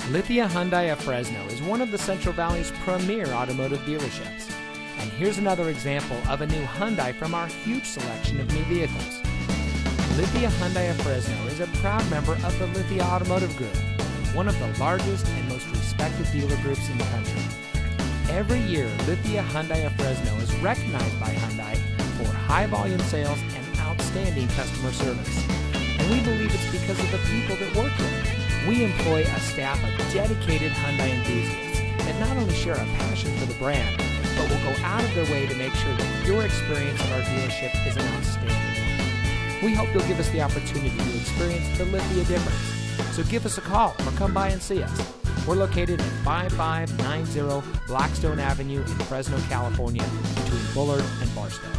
Lithia Hyundai of Fresno is one of the Central Valley's premier automotive dealerships. And here's another example of a new Hyundai from our huge selection of new vehicles. Lithia Hyundai of Fresno is a proud member of the Lithia Automotive Group, one of the largest and most respected dealer groups in the country. Every year, Lithia Hyundai of Fresno is recognized by Hyundai for high volume sales and outstanding customer service. And we believe it's because of the people that work here. We employ a staff of dedicated Hyundai enthusiasts that not only share a passion for the brand, but will go out of their way to make sure that your experience at our dealership is an outstanding one. We hope you'll give us the opportunity to experience the Lithia difference. So give us a call or come by and see us. We're located at 5590 Blackstone Avenue in Fresno, California, between Bullard and Barstow.